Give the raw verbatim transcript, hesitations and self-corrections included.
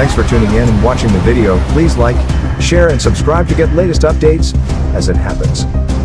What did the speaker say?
Thanks for tuning in and watching the video. Please like, share and subscribe to get latest updates as it happens.